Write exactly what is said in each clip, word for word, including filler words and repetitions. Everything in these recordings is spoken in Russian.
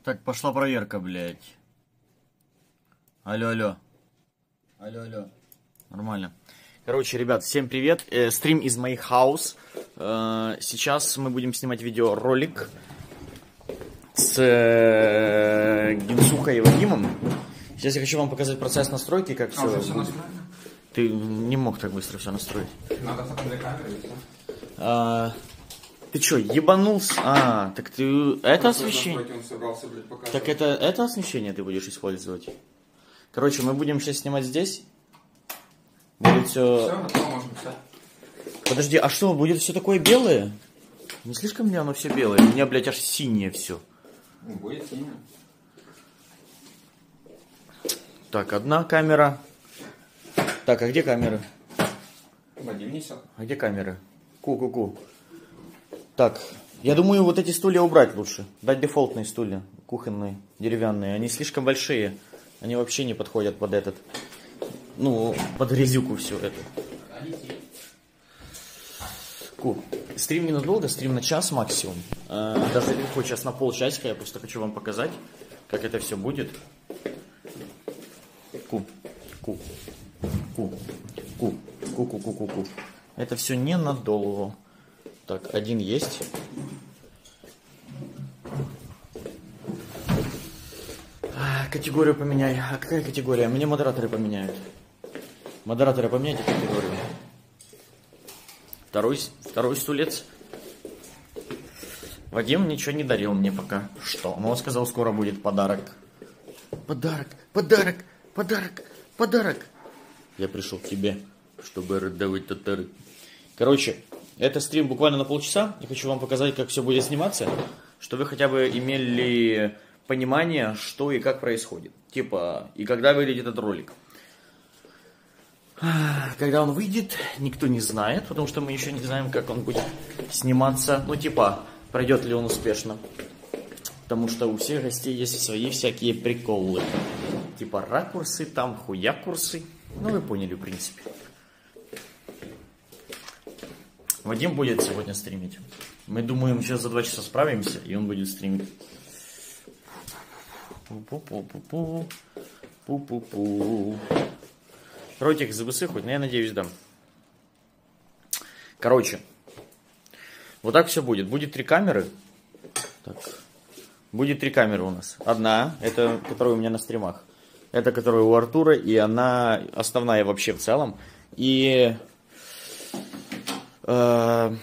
Так, пошла проверка, блядь. Алло, алло. Алло, алло. Нормально. Короче, ребят, всем привет. Э, стрим из моих хаус. Э, сейчас мы будем снимать видеоролик с э, Генсухой и Вадимом. Сейчас я хочу вам показать процесс настройки, как все. А, уже все настроено? Ты не мог так быстро все настроить. Надо потом для камеры и все. А, ты чё, ебанулся? А, так ты это Просто освещение? он собрался, блядь, показывать. Так это, это освещение ты будешь использовать? Короче, мы будем сейчас снимать здесь. Будет все... Все, готово, можно писать. Подожди, а что, будет все такое белое? Не слишком ли оно все белое? У меня, блядь, аж синее все. Ну, будет синее. Так, одна камера. Так, а где камеры? Вадим несет. А где камеры? Ку-ку-ку. Так, я думаю, вот эти стулья убрать лучше. Дать дефолтные стулья, кухонные, деревянные. Они слишком большие. Они вообще не подходят под этот. Ну, под грязюку все это. Ку. Стрим ненадолго, стрим на час максимум. А, даже хоть час на полчасика, я просто хочу вам показать, как это все будет. Ку. Ку. Ку. Ку. Ку-ку-ку-ку-ку. Это все ненадолго. Так, один есть. А, категорию поменяй. А какая категория? Мне модераторы поменяют. Модераторы поменяйте категорию. Второй, второй стулец. Вадим ничего не дарил мне пока. Что? Но он сказал, скоро будет подарок. Подарок, подарок, подарок, подарок. Я пришел к тебе, чтобы раздавать татары. Короче, это стрим буквально на полчаса. Я хочу вам показать, как все будет сниматься, чтобы вы хотя бы имели понимание, что и как происходит. Типа, и когда выйдет этот ролик. Когда он выйдет, никто не знает, потому что мы еще не знаем, как он будет сниматься. Ну, типа, пройдет ли он успешно. Потому что у всех гостей есть свои всякие приколы. Типа ракурсы, там хуякурсы. Ну, вы поняли, в принципе. Вадим будет сегодня стримить. Мы думаем, сейчас за два часа справимся, и он будет стримить. Пу-пу-пу-пу. Пу-пу-пу. Ротик ЗБС хоть, но я надеюсь, да. Короче. Вот так все будет. Будет три камеры. Так. Будет три камеры у нас. Одна, это которая у меня на стримах. Это которая у Артура, и она основная вообще в целом. И... Э,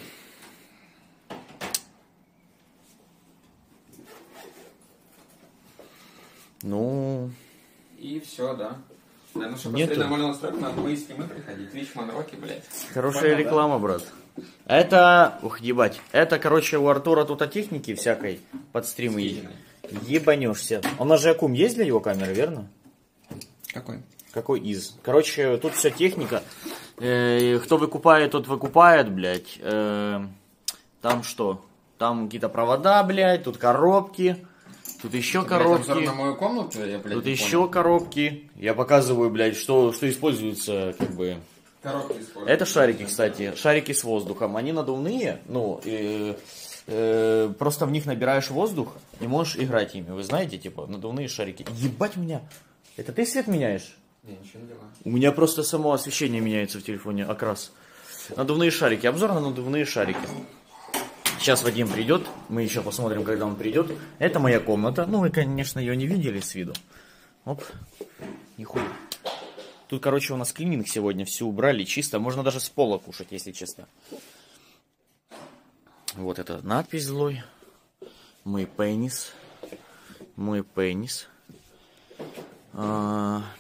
ну... И все, да. Наверное, чтобы Нету. посмотреть нормальную настройку, надо в мои стримы приходить. Twitch, Манроки, блядь. Хорошая Понял, реклама, да? брат. Это... Ух, ебать. Это, короче, у Артура тут о технике всякой под стримы есть. Ебанешься. У нас же Акум есть для его камеры, верно? Какой? Какой из? Короче, тут вся техника. Э, кто выкупает, тот выкупает, блядь. Э, там что? Там какие-то провода, блядь. Тут коробки. Тут еще Ты, коробки. блядь, на мою комнату, я, блядь, Тут не еще понял. коробки. Я показываю, блядь, что, что используется, как бы. Коробки используют. Это шарики, кстати. Шарики с воздухом. Они надувные. Ну, э, э, просто в них набираешь воздух и можешь играть ими. Вы знаете, типа, надувные шарики. Ебать меня. Это ты свет меняешь? Не, ничего не делаю. У меня просто само освещение меняется в телефоне, окрас. Надувные шарики. Обзор на надувные шарики. Сейчас Вадим придет. Мы еще посмотрим, когда он придет. Это моя комната. Ну, вы, конечно, ее не видели с виду. Оп. Нихуя. Тут, короче, у нас клининг сегодня. Все убрали чисто. Можно даже с пола кушать, если честно. Вот эта надпись злой. Мой пенис. Мой пенис. А...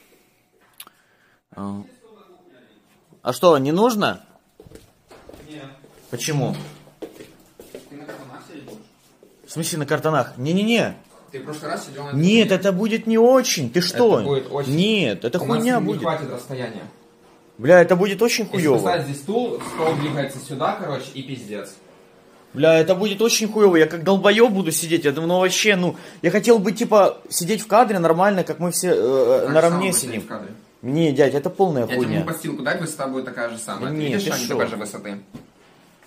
А... а что, не нужно? Нет. Почему? Ты на картонах сидеть будешь? В смысле на картонах? Не-не-не. Ты в прошлый раз сидел на... Нет, это будет не очень. Ты что? Это будет очень. Нет, это У хуйня нас не будет. хватит расстояния. Бля, это будет очень Если хуёво. поставить здесь стул, стол двигается сюда, короче, и пиздец. Бля, это будет очень хуёво. Я как долбоёб буду сидеть. Я думаю, ну вообще, ну... Я хотел бы, типа, сидеть в кадре нормально, как мы все э, Так наравне же самое сидим. в кадре. Не, дядь, это полная Я тебе хуйня. могу подстилку дать, высота будет такая же самая. Не, Ты видишь, ты они шо? такой же высоты?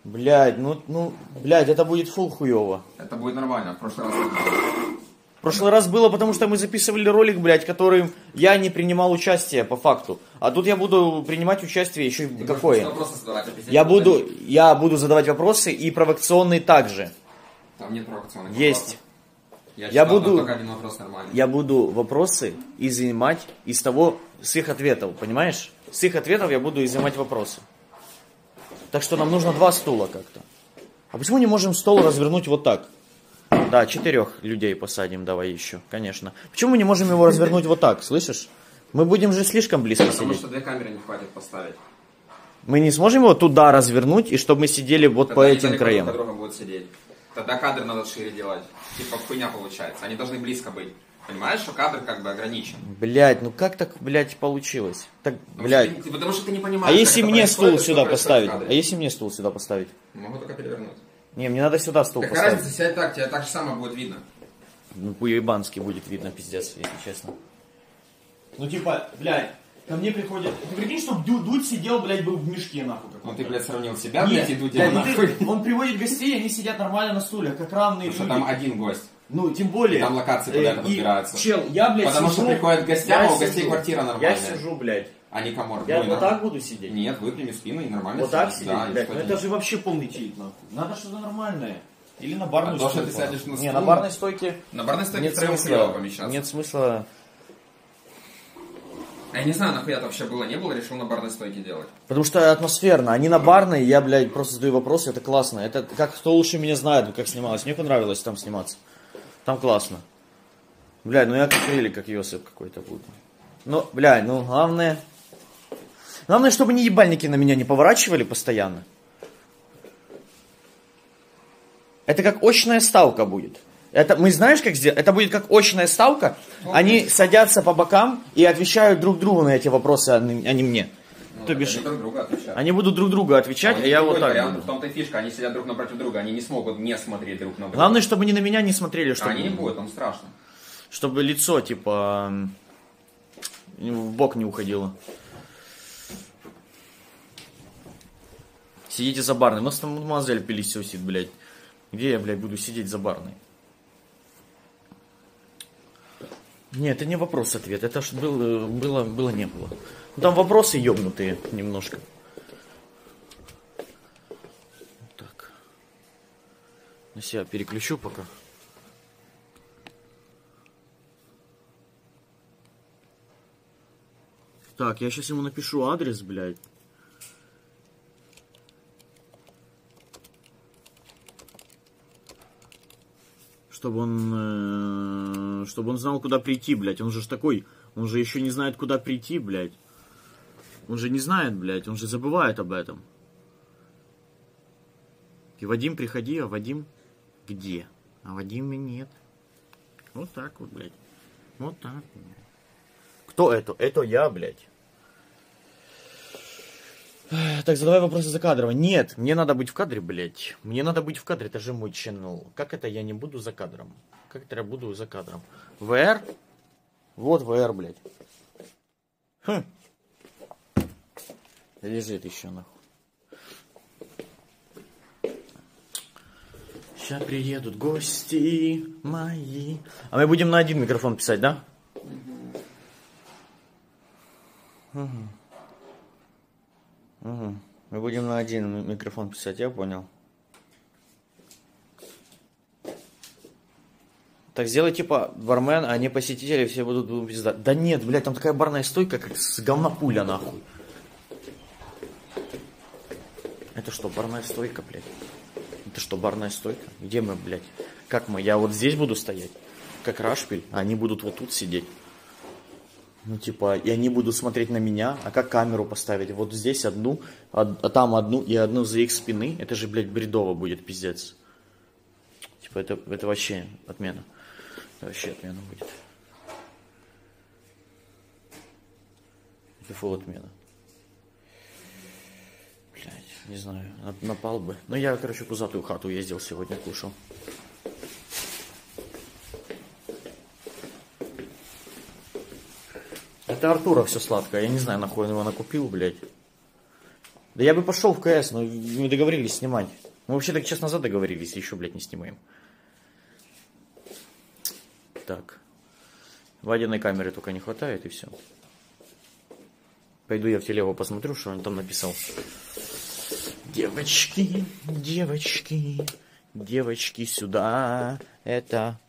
Блядь, ну, ну, блядь, это будет фул хуёво. Это будет нормально, в прошлый раз. В прошлый раз было, потому что мы записывали ролик, блядь, которым я не принимал участие по факту. А тут я буду принимать участие еще и какое? Я буду, я буду задавать вопросы и провокационные также. Там нет провокационных Есть. Я, я, читал, буду, только один вопрос нормальный. я буду вопросы изымать из того, с их ответов, понимаешь? С их ответов я буду изымать вопросы. Так что нам нужно два стула как-то. А почему не можем стол развернуть вот так? Да, четырех людей посадим, давай еще, конечно. Почему мы не можем его развернуть вот так, слышишь? Мы будем же слишком близко сидеть. Потому что две камеры не хватит поставить. Мы не сможем его туда развернуть, и чтобы мы сидели вот Тогда по этим друг краям. друг друга будут сидеть. Тогда кадр надо шире делать. Типа хуйня получается. Они должны близко быть. Понимаешь, что кадр как бы ограничен. Блять, ну как так, блядь, получилось? Так, блядь. Потому что, ты, потому что ты не понимаешь. А если мне стул что сюда поставить? в кадре. А если мне стул сюда поставить? Могу только перевернуть. Не, мне надо сюда стул Какая поставить. разница, сядь так, тебе так же самое будет видно. Ну, по-ебански будет видно, пиздец, если честно. Ну, типа, блядь, ко мне приходят... Ты прикинь, что Дудь сидел, блядь, был в мешке, нахуй. Ну, ты, блядь, сравнил себя, Нет, блядь, и Дудя, блядь, ну нахуй. ты- он приводит гостей, они сидят нормально на стульях, как равные Потому что люди. там один гость. Ну, тем более... Там локации куда это и, подбираются. Чел, я, блядь, Потому сижу, что приходят гостям, я а у гостей сижу, квартира Я нормальная. сижу, блядь. А не комор. Я Ну, вот да. так буду сидеть? Нет, выпрями спину и нормально Вот так сидишь. сидеть, Да, и блядь, что ну тебе? это же вообще полный чит, нахуй. Надо что-то нормальное. Или на барную А то, стойку. что ты сядешь на Не, стул- на барной стойке На барной стойке нет втроем смысла, хуёво помещаться. нет смысла. Я не знаю, нахуя это вообще было, не было, решил на барной стойке делать. Потому что атмосферно. Они на барной, я, блядь, просто задаю вопросы, это классно. Это как кто лучше меня знает, как снималось. Мне понравилось там сниматься. Там классно. Блядь, ну я как или как Йосип какой-то буду. Ну, блядь, ну главное... Главное, чтобы не ебальники на меня не поворачивали постоянно. Это как очная ставка будет. Это, мы знаешь, как сделать? Это будет как очная ставка. Они садятся по бокам и отвечают друг другу на эти вопросы, а не, а не мне. Ну, То бишь, они друг друга отвечают. они будут друг другу отвечать, а, А я вот так вариант, буду. в том-то и фишка, они сидят друг напротив друга, они не смогут не смотреть друг на друга. Главное, чтобы они на меня не смотрели, А чтобы, они не будут, там страшно. чтобы лицо, типа, в бок не уходило. Сидите за барной. У нас там мадемуазель пылесосит, блядь. Где я, блядь, буду сидеть за барной? Нет, это не вопрос-ответ. Это ж было, было, было, не было. Там вопросы ёбнутые немножко. Так. На себя переключу пока. Так, я сейчас ему напишу адрес, блядь. Чтобы он, э, чтобы он знал, куда прийти, блядь. Он же ж такой, он же еще не знает, куда прийти, блядь. Он же не знает, блядь, он же забывает об этом. И Вадим, приходи, а Вадим где? А Вадима нет. Вот так вот, блядь. Вот так вот. Кто это? Это я, блядь. Так, задавай вопросы за кадром. Нет, мне надо быть в кадре, блядь. Мне надо быть в кадре, это же мой channel. Как это я не буду за кадром? Как это я буду за кадром? ВР? Вот ВР, блядь. Хм. Лежит еще, нахуй. Сейчас приедут гости мои. А мы будем на один микрофон писать, да? Угу. Угу. Мы будем на один микрофон писать, я понял. Так сделай типа бармен, а не посетители, все будут пиздать. Да нет, блядь, там такая барная стойка, как с говнопуля, нахуй. Это что, барная стойка, блядь? Это что, барная стойка? Где мы, блядь? Как мы? Я вот здесь буду стоять, как Рашпиль, а они будут вот тут сидеть. Ну, типа, и они будут смотреть на меня, а как камеру поставить? Вот здесь одну, а, а там одну и одну за их спины. Это же, блядь, бредово будет, пиздец. Типа, это, это вообще отмена. Это вообще отмена будет. Это фул отмена. Блядь, не знаю, напал бы. Но я, короче, в пузатую хату ездил сегодня, кушал. Это Артура все сладкое. Я не знаю, нахуй он его накупил, блядь. Да я бы пошел в КС, но мы договорились снимать. Мы вообще так час назад договорились, еще, блядь, не снимаем. Так. Вадиной камеры только не хватает, и все. Пойду я в телегу посмотрю, что он там написал. Девочки, девочки, девочки, сюда. Это...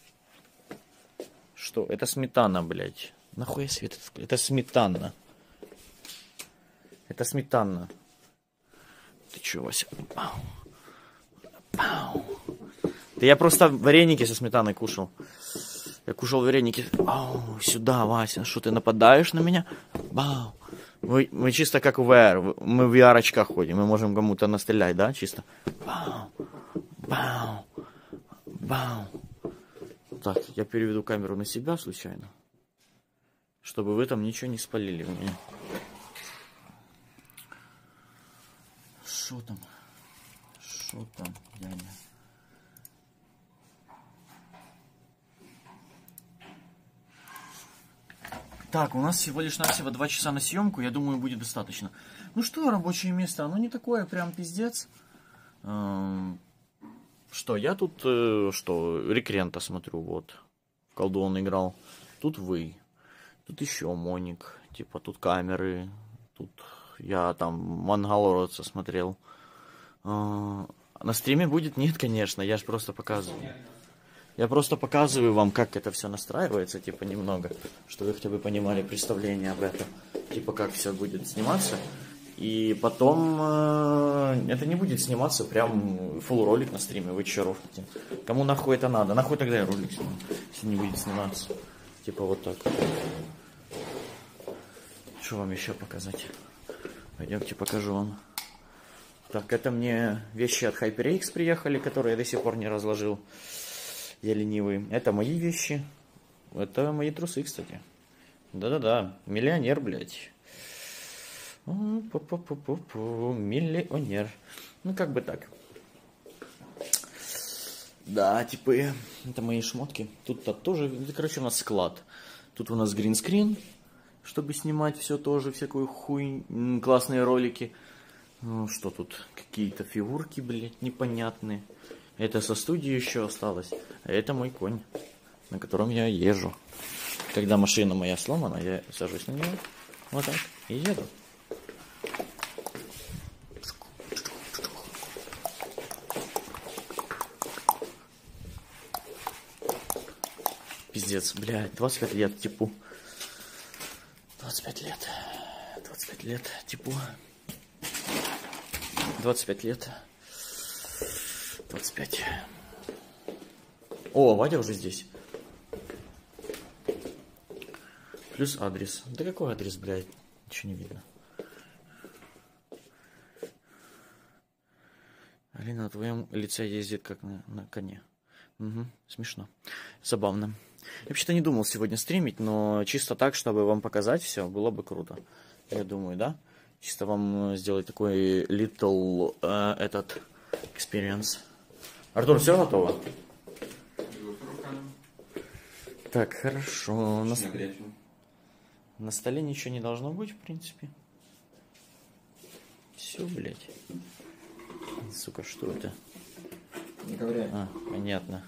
Что? Это сметана, блядь. Нахуй я свет? Это сметана. Это сметана. Ты чё, Вася? Пау. Пау. Да я просто вареники со сметаной кушал. Я кушал вареники. Ау, сюда, Вася. Что ты нападаешь на меня? Бау. Мы, мы чисто как в ви ар. Мы в ви ар-очках ходим. Мы можем кому-то настрелять, да? Чисто. Бау. Бау. Бау. Так, я переведу камеру на себя случайно. Чтобы вы там ничего не спалили у меня. Что там? Что там, дядя? Так, у нас всего лишь навсего два часа на съемку, я думаю, будет достаточно. Ну что, рабочее место, оно не такое прям пиздец. Что, я тут, что, Рекрента смотрю, вот. В колду он играл. Тут вы. Тут еще Моник. Типа, тут камеры. Тут я там Мангалородца смотрел. На стриме будет? Нет, конечно, я же просто показываю. Я просто показываю вам, как это все настраивается, типа, немного, чтобы вы хотя бы понимали представление об этом, типа, как все будет сниматься. И потом э, это не будет сниматься прям фулл ролик на стриме, вы че рофлите. Кому нахуй это надо? Нахуй тогда я ролик сниму, если не будет сниматься. Типа вот так. Что вам еще показать? Пойдемте покажу вам. Так, это мне вещи от HyperX приехали, которые я до сих пор не разложил. Я ленивый. Это мои вещи. Это мои трусы, кстати. Да-да-да. Миллионер, блядь. Пу-пу-пу-пу-пу. Миллионер. Ну, как бы так. Да, типа, это мои шмотки. Тут-то тоже, это, короче, у нас склад. Тут у нас гринскрин, чтобы снимать все тоже, всякую хуй, классные ролики. Ну, что тут? Какие-то фигурки, блядь, непонятные. Это со студии еще осталось. А это мой конь, на котором я езжу. Когда машина моя сломана, я сажусь на нее. Вот так. И еду. Пиздец, блядь, двадцать пять лет, типу. двадцать пять лет. двадцать пять лет, типу. двадцать пять лет. двадцать пять. О, Вадя уже здесь. Плюс адрес. Да какой адрес, блядь? Ничего не видно. Алина на твоем лице ездит как на, на коне. Угу, смешно. Забавно. Я вообще-то не думал сегодня стримить, но чисто так, чтобы вам показать все, было бы круто. Я думаю, да? Чисто вам сделать такой little uh, этот experience. Артур, все готово? Так, хорошо. На, на столе ничего не должно быть, в принципе. Все, блядь. Сука, что это? Не говори. А, понятно.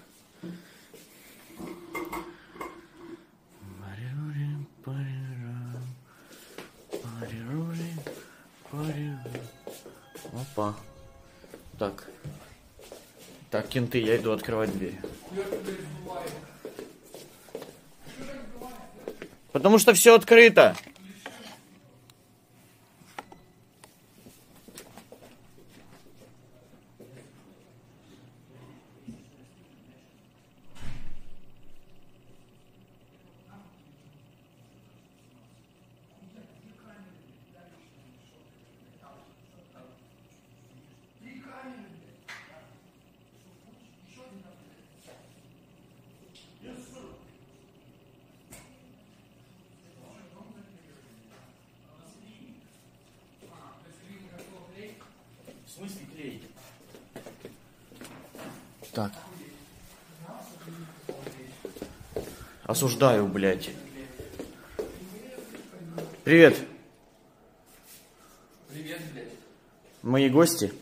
Опа. Так. Так, кенты, я иду открывать дверь. Потому что все открыто. В смысле клей? Так. Осуждаю, блядь. Привет. Привет, блядь. мои гости.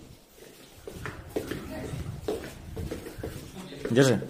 Держи.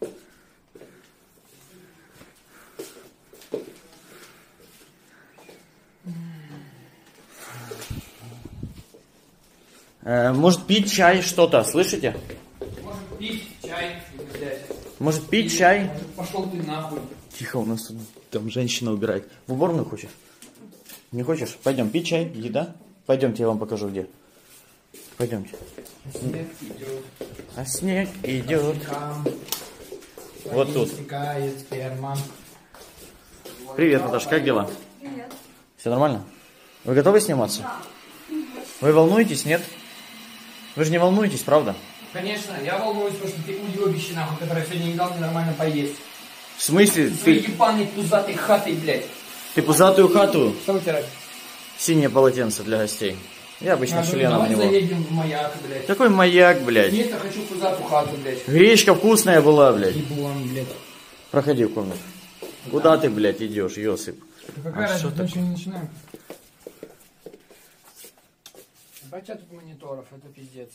Э, может пить чай, что-то, слышите? Может пить чай, блядь. Может пить чай? Пошел ты нахуй. Тихо, у нас тут там женщина убирает. В уборную хочешь? Не хочешь? Пойдем, пить чай, еда. Пойдемте, я вам покажу где. Пойдемте. Снег идет. А снег идет. Там. Вот тут. Стекает сперма. Привет, Наташа, как дела? Привет. Все нормально? Вы готовы сниматься? Да. Вы волнуетесь, нет? Вы же не волнуетесь, правда? Конечно, я волнуюсь, потому что ты уебище, нахуй, который сегодня не дал мне нормально поесть. В смысле? Со своей Ты, ебаной пузатой хатой, блядь. ты пузатую хату? Что вытирать? Синее полотенце для гостей. Я обычно Надо, членом давай него. заедем в маяк, блядь. Какой маяк, блядь? Нет, я хочу пузатую хату, блядь. Гречка вкусная была, блядь. Еблан, блядь. Проходи в комнату. Куда ты, блядь, идешь, Йосип? Да какая А разница, что мы еще не начинаем. Батя тут мониторов, это пиздец.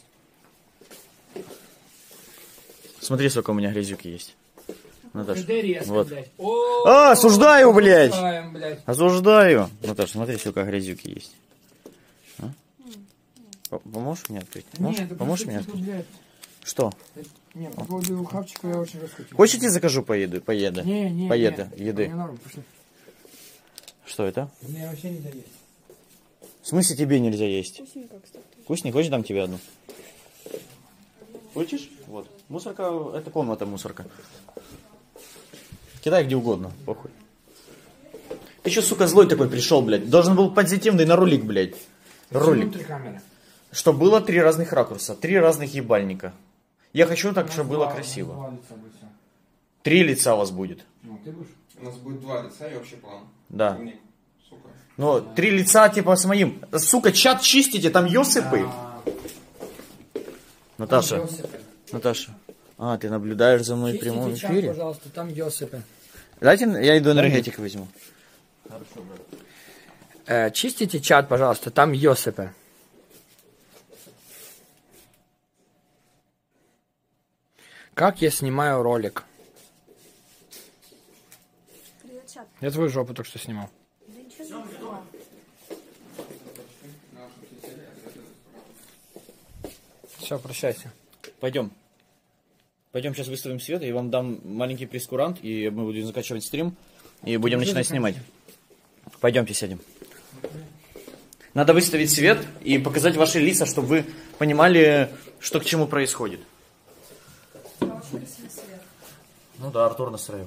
Смотри, сколько у меня грязюки есть. Наташа. Д резко, Вот. блядь. О, А, осуждаю, блядь! осуждаем, блядь. Осуждаю. Наташа, смотри, сколько грязюки есть. А? П- Поможешь мне открыть? Можешь? Нет, это Поможешь просто мне типа, открыть? блядь. Что? Нет, по поводу хавчика я очень раскрутил. Хочете, закажу поеду? Поеду. Не, не, Поеду, не. еды. Мне норм, пошли. Что это? Мне вообще нельзя есть. В смысле тебе нельзя есть? Вкусненько, кстати. Вкуснее? Хочешь, дам тебе одну? Хочешь? Вот. Мусорка, это комната мусорка. Кидай где угодно, похуй. Ты что, сука, злой такой пришел, блядь? Должен был позитивный на ролик, блядь. Ролик. Внутри камеры. Что было три разных ракурса, три разных ебальника. Я хочу так, У нас чтобы было два- красиво. два лица будет всё. Три лица у вас будет. Ну, ты будешь? У нас будет два лица и общий план. Да. Умник. Сука. Но три лица типа с моим. Сука, чат чистите, там ёсыпы. А, Наташа, там Йосипы. Наташа. А, ты наблюдаешь за мной в Чистите прямом чат, эфире? пожалуйста, там Йосипы. Дайте, я иду энергетик возьму. Э, чистите чат, пожалуйста, там Йосипы. Как я снимаю ролик? Привет, чат. Я твою жопу только что снимал. Да ничего не было. Все, прощайся. Пойдем. Пойдем сейчас выставим свет, и вам дам маленький прескурант, и мы будем заканчивать стрим, и будем Уже начинать заканчиваем. снимать. Пойдемте сядем. Надо выставить свет и показать ваши лица, чтобы вы понимали, что к чему происходит. Я очень красивый свет. Ну да, Артур настроил.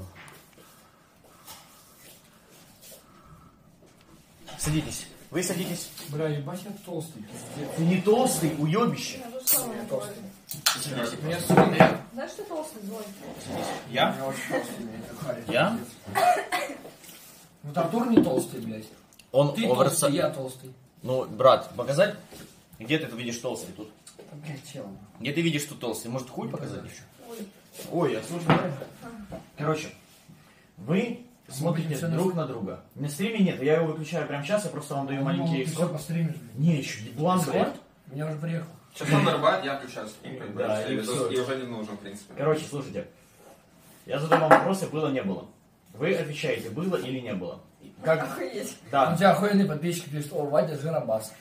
Садитесь. Вы садитесь. Бля, ебать я толстый. Ты не толстый, уебище. Я же сама не толстый. Меня сука, Знаешь, что толстый, злой? Я? я очень толстый, блядь, как Харри. Я? Вот Артур не толстый, блядь. Он Ты оверса- толстый, я толстый. Ну, брат, показать? Где ты тут видишь толстый тут? Блядь, чел. Где ты видишь тут толстый? Может, хуй показать еще? Ой. Ой, а слушай, короче, вы смотрите всё друг на друга. На стриме нет, я его выключаю прямо сейчас, я просто вам даю маленький Все экскорт. постримишь, блядь. Не, еще еблан, блядь. Меня уже приехал. Сейчас он нарубает, я включаю стрим, как бы, Да, и, и всё. и уже не нужен, в принципе. Короче, слушайте. Я задаю вам вопросы, было, не было. Вы отвечаете, было или не было. Как? Охуеть. У Да. тебя охуенный подписчик пишет, о, Вадя жиробас.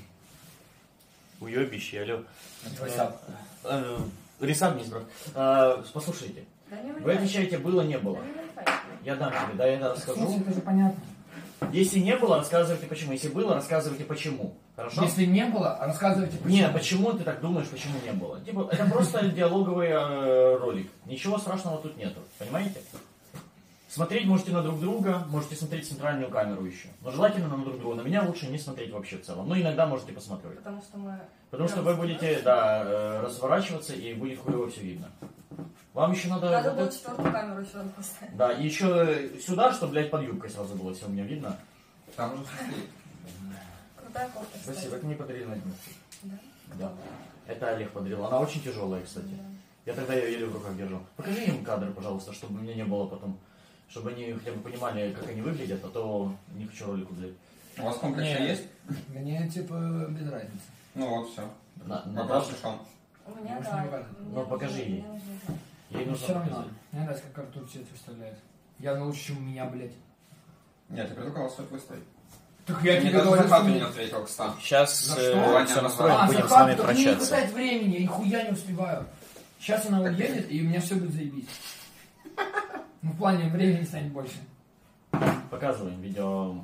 Уебище, алло. Это твой сап. Э, Рисам не брат. Э, Послушайте. Да не Вы вылезай. отвечаете, было, не было. Да не вылезай. Я дам тебе, да, я В расскажу. смысле, это же понятно. Если не было, рассказывайте почему. Если было, рассказывайте почему. Хорошо? Если не было, рассказывайте почему. Не, почему ты так думаешь, почему не было? Типа, это просто диалоговый э, ролик. Ничего страшного тут нету. Понимаете? Смотреть можете на друг друга, можете смотреть центральную камеру еще. Но желательно на друг друга. На меня лучше не смотреть вообще в целом. Но иногда можете посмотреть. Потому что мы... Потому что вы будете, да, э, разворачиваться и будет хуево все видно. Вам еще надо... Надо вот было это- четвертую камеру еще надо поставить. Да, и еще сюда, чтобы, блядь, под юбкой сразу было все у меня видно. Там уже все стоит. Крутая кофта, кстати. Спасибо, это мне подарили на дню. Да? Да. Это Олег подарил. Она очень тяжелая, кстати. Я тогда ее еле в руках держал. Покажи им кадры, пожалуйста, чтобы мне не было потом, чтобы они хотя бы понимали, как они выглядят, а то не хочу ролик удалить. У вас комплексы Нет. есть? Мне типа без разницы. Ну вот, все. На- на- Вопрос решен. У меня, Может, да. не важно. Мне Ну, покажи нужно- ей. мне нужно знать. Ей Но нужно все равно. показать. Мне нравится, как Артур цвет выставляет. Явно лучше, чем у меня, блядь. Нет, я предлагал стоит выставить. Так Я я мне тебе даже говорю, захват что... не ответил, кстати. Сейчас За э, что? все настроим, А, будем с захват, вами только мне не прощаться. хватает времени, я нихуя не успеваю. Сейчас она уедет, и у меня все будет заебись. Ну, в плане времени станет больше. Показываем видео.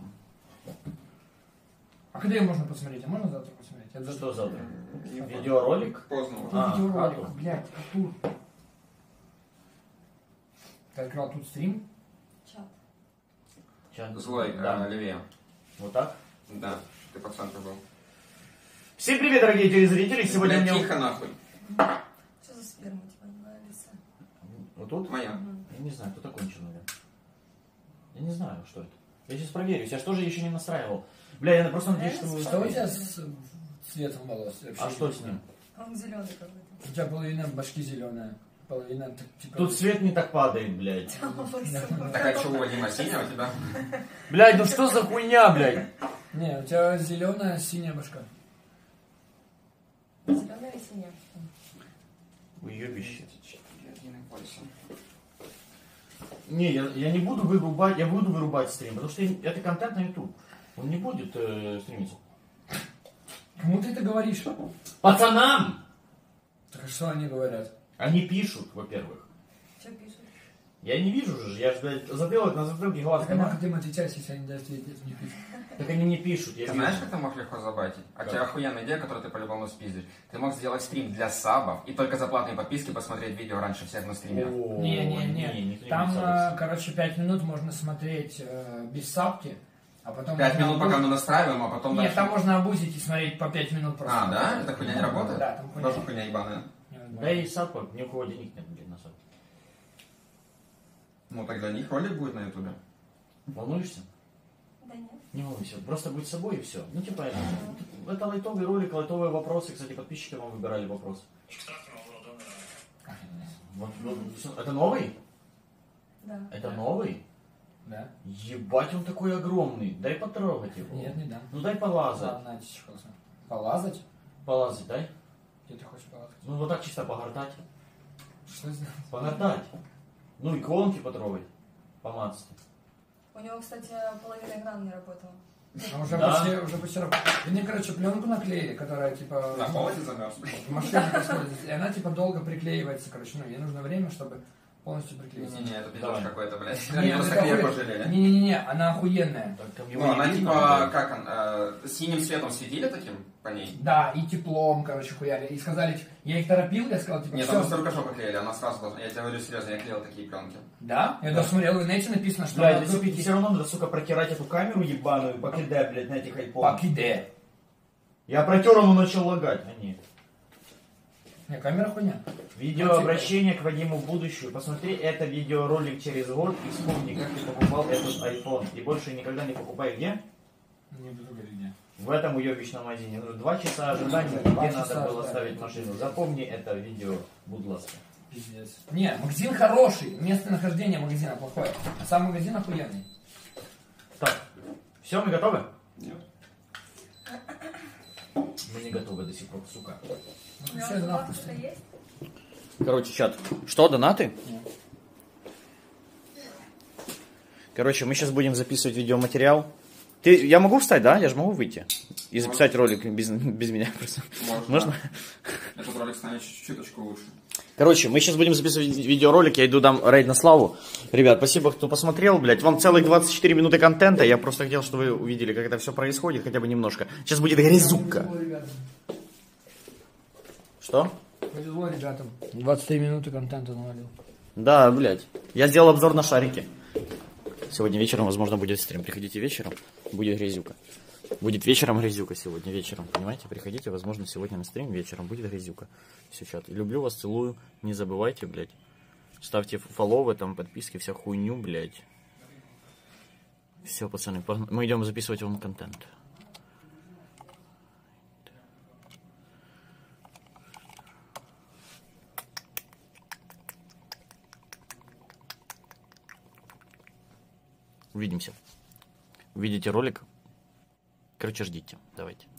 А когда ее можно посмотреть? А можно завтра посмотреть? Это Что завтра? Не Видеоролик? Поздно уже. Ну, А, видеоролик, хату. блядь, Артур. Ты открыл тут стрим? Чат. Чат. Злой, Да. э, левее. Вот так. Да, ты по центру был. Всем привет, дорогие телезрители! Сегодня Бля, мне... тихо нахуй. Что за сперма у тебя на лице? Вот тут? Моя. Я не знаю, кто такой наверное. Я не знаю, что это. Я сейчас проверю. Я же тоже еще не настраивал. Бля, я просто надеюсь, что вы... Что у тебя с цветом волос? Вообще А что не с знаю. ним? Он зеленый какой-то. У тебя половина башки зеленая, половина так, типа... Тут свет не так падает, блядь. Так а чего, Дима, синяя у тебя? Блядь, ну что за хуйня, блядь? Не, у тебя зеленая, синяя башка. Зеленый или синий? Уебище. Единый пальцем. Не, я, я не буду вырубать, я буду вырубать стрим, потому что это контент на YouTube. Он не будет э, стримиться. Кому ты это говоришь? Пацанам! Так а что они говорят? Они пишут, во-первых. Что пишут? Я не вижу же, я же, блядь, затылок на затылке глаз. Так а нахуй ты им отвечаешь, если они даже ответить не пишут? Так они не пишут, я Ты вижу. знаешь, как ты мог легко забайтить? А у Как? тебя охуенная идея, которую ты по-любому спиздишь. Ты мог сделать стрим для сабов и только за платные подписки посмотреть видео раньше всех на стриме. О, Не-не-не, никто не там, писал, э, кстати. короче, пять минут можно смотреть э, без сапки, а потом... Пять можно минут, пока обузить. мы настраиваем, а потом Нет, дальше... там можно обузить и смотреть по пять минут просто. А, да? Эта хуйня не работает? Да, там хуйня. Тоже хуйня ебаная. Да и сапок, ни у кого денег нет, блин, на сапок. Ну, тогда них ролик будет на ютубе. Волнуешься? Да нет. Не волнуйся, просто будь собой и все. Ну, типа, это, это лайтовый ролик, лайтовые вопросы. Кстати, подписчики вам выбирали вопросы. Вот, вот, всё. Это новый? Да. Это новый? Да? Ебать, он такой огромный. Дай потрогать его. Нет, не дам. Ну дай полазать. Ладно, это чехол. Полазать? Полазать, дай. Где ты хочешь полазать? Ну вот так чисто погортать. Что сделать? Погортать. Ну иконки потрогать. Помацать. У него, кстати, половина экрана не работала. А уже Да. почти, уже почти работает. Мне, короче, пленку наклеили, которая, типа... На холоде замерз. в машине происходит. И она, типа, долго приклеивается, короче. Ну, ей нужно время, чтобы полностью приклеиться. Не-не-не, это Давай. пиздец какой-то, блядь. Не, Они ну просто это клей охуенно. пожалели. Не-не-не, она охуенная. Так, там его Ну, не она видно, типа, блядь. как он, э, синим светом светили таким по ней? Да, и теплом, короче, хуяли. И сказали, типа, я их торопил, я сказал, типа, Нет, все. там столько шока клеили, она сразу должна... Я тебе говорю серьезно, я клеил такие пленки. Да? Я даже смотрел, в инете написано, что Блядь, надо если купить все равно надо, сука, протирать эту камеру ебаную и покидать, блядь, на этих айфонах. Покиде. Я протер, он начал лагать. А нет. Не, камера хуйня. Видеообращение к Вадиму в будущее. Посмотри это видеоролик через год и вспомни, как ты покупал этот iPhone. И больше никогда не покупай где? Не буду говорить, где. В этом уебищном магазине. Ну, два часа ожидания, Два где часа надо было ожидания. ставить машину. Запомни это видео, будь ласка. Пиздец. Не, магазин хороший, местонахождение магазина плохое. А сам магазин охуенный. Так, все, мы готовы? Нет. Мы не готовы до сих пор, сука. У Ну, него всё, это что-то нахуй. есть? Короче, чат. Что, донаты? Нет. Короче, мы сейчас будем записывать видеоматериал. Ты, я могу встать, да? Я же могу выйти. И записать ролик без, без меня просто. Можно. Можно? Этот ролик станет чуть-чуточку лучше. Короче, мы сейчас будем записывать видеоролик, я иду дам рейд на Славу. Ребят, спасибо, кто посмотрел, блядь. Вам целых двадцать четыре минуты контента. Я просто хотел, чтобы вы увидели, как это все происходит, хотя бы немножко. Сейчас будет грязюка. Повезло ребятам. Что? Повезло ребятам. двадцать три минуты контента навалил. Да, блядь. Я сделал обзор на шарики. Сегодня вечером, возможно, будет стрим. Приходите вечером, будет грязюка. Будет вечером грязюка сегодня, вечером, понимаете? Приходите, возможно, сегодня на стрим вечером будет грязюка. Все, чат. Люблю вас, целую. Не забывайте, блядь. Ставьте фолловы, там, подписки, вся хуйню, блядь. Все, пацаны, погнали. Мы идем записывать вам контент. Увидимся. Увидите ролик. Короче, ждите. Давайте.